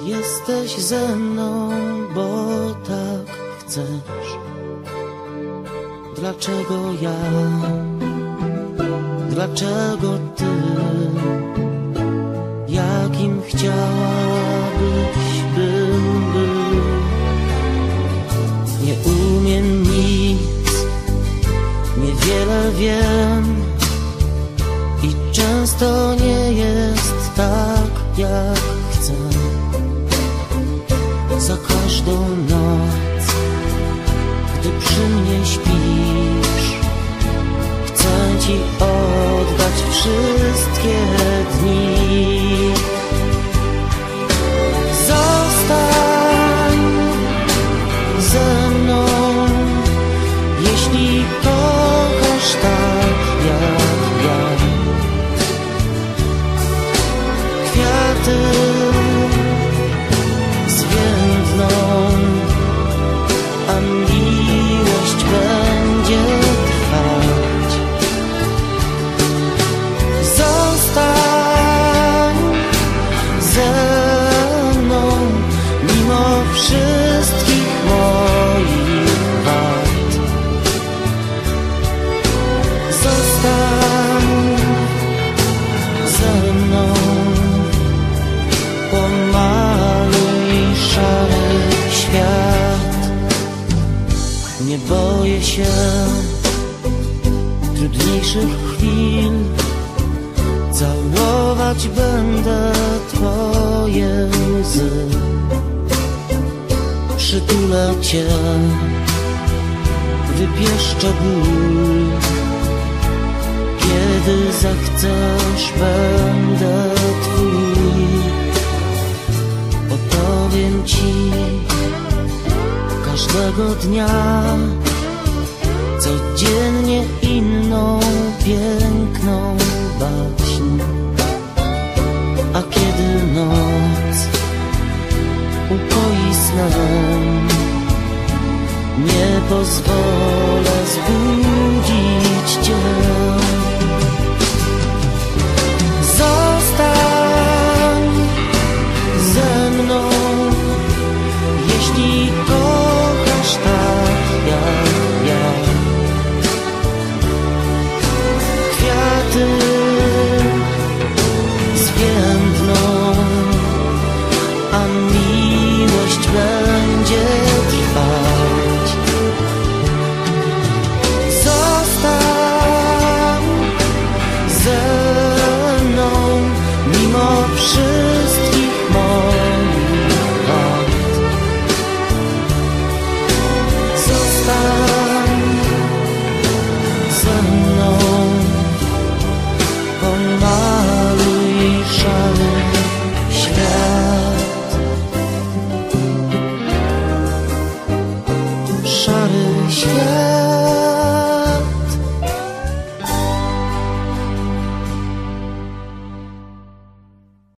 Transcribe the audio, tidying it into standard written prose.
Jesteś ze mną, bo tak chcesz. Dlaczego ja? Dlaczego ty? Jakim chciałabyś, bym był? Nie umiem nic, niewiele wiem i często nie jest tak, jak chcę. Za każdą noc, gdy przy mnie śpisz, chcę ci oddać wszystkie dni. Zostań ze mną, jeśli kochasz tak jak ja. Kwiaty zwiędną, a miłość będzie trwać. Zostań ze mną, mimo wszystkich moich wad. Zostań ze mną, pomaluj szary świat. Nie boję się trudniejszych chwil, całować będę twoje łzy. Przytulę cię, wypieszczę ból. Kiedy zechcesz, będę twój. Opowiem ci każdego dnia, codziennie inną piękną baśń. A kiedy noc upoi snem, nie pozwolę